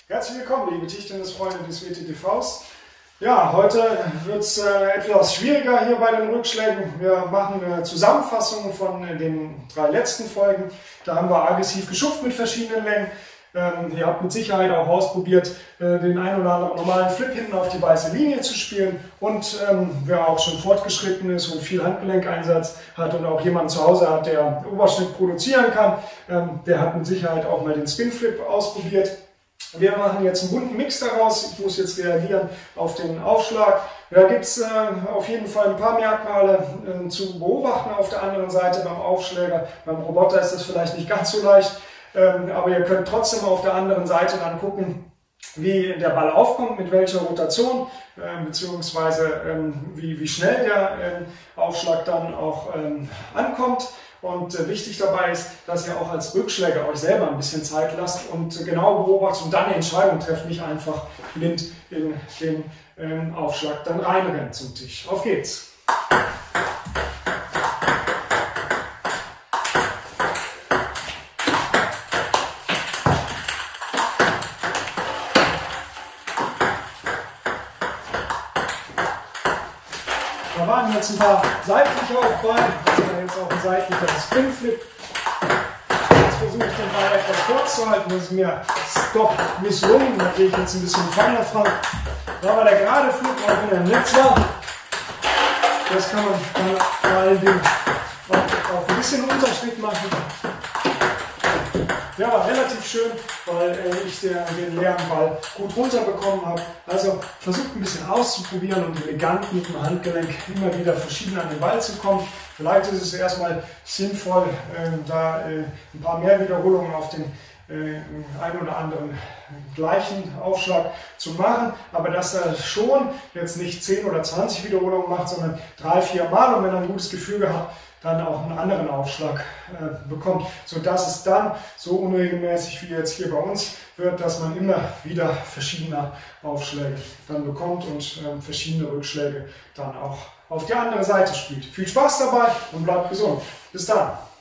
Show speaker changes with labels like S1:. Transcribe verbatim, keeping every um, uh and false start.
S1: Herzlich willkommen, liebe Tischtennisfreunde des W T T Vs. Ja, heute wird es äh, etwas schwieriger hier bei den Rückschlägen. Wir machen eine Zusammenfassung von äh, den drei letzten Folgen. Da haben wir aggressiv geschufft mit verschiedenen Längen. Ähm, ihr habt mit Sicherheit auch ausprobiert, äh, den einen oder anderen normalen Flip hinten auf die weiße Linie zu spielen. Und ähm, wer auch schon fortgeschritten ist und viel Handgelenkeinsatz hat und auch jemanden zu Hause hat, der Oberschnitt produzieren kann, ähm, der hat mit Sicherheit auch mal den Spin Flip ausprobiert. Wir machen jetzt einen bunten Mix daraus. Ich muss jetzt reagieren auf den Aufschlag. Da gibt es äh, auf jeden Fall ein paar Merkmale äh, zu beobachten auf der anderen Seite beim Aufschläger. Beim Roboter ist das vielleicht nicht ganz so leicht, ähm, aber ihr könnt trotzdem auf der anderen Seite dann gucken, wie der Ball aufkommt, mit welcher Rotation, äh, beziehungsweise ähm, wie, wie schnell der äh, Aufschlag dann auch ähm, ankommt. Und äh, wichtig dabei ist, dass ihr auch als Rückschläger euch selber ein bisschen Zeit lasst und äh, genau beobachtet und dann eine Entscheidung trefft, nicht einfach blind in den ähm, Aufschlag dann reinrennt zum Tisch. Auf geht's! Da waren jetzt ein paar seitliche Aufballen, das war jetzt auch ein seitlicher Spin Flip. Jetzt versuche ich den Ball etwas kurz zu halten, das ist mir doch misslungen, da gehe ich jetzt ein bisschen feiner dran. Da war der gerade Flip, auch wenn er im Netz war. Das kann man dann vor allen Dingen auch, auch ein bisschen Unterschnitt machen. Ja, war relativ schön, weil äh, ich den, den leeren Ball gut runterbekommen habe. Also versucht ein bisschen auszuprobieren und elegant mit dem Handgelenk immer wieder verschieden an den Ball zu kommen. Vielleicht ist es erstmal sinnvoll, äh, da äh, ein paar mehr Wiederholungen auf den äh, einen oder anderen gleichen Aufschlag zu machen, aber dass er schon jetzt nicht zehn oder zwanzig Wiederholungen macht, sondern drei, vier Mal, und wenn er ein gutes Gefühl gehabt, dann auch einen anderen Aufschlag äh, bekommt, sodass es dann so unregelmäßig wie jetzt hier bei uns wird, dass man immer wieder verschiedene Aufschläge dann bekommt und äh, verschiedene Rückschläge dann auch auf die andere Seite spielt. Viel Spaß dabei und bleibt gesund. Bis dann!